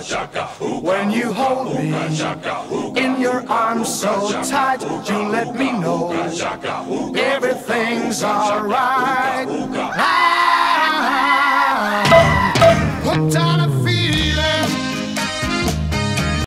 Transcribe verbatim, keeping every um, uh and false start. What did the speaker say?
When you hold me in your arms so tight, you let me know everything's alright.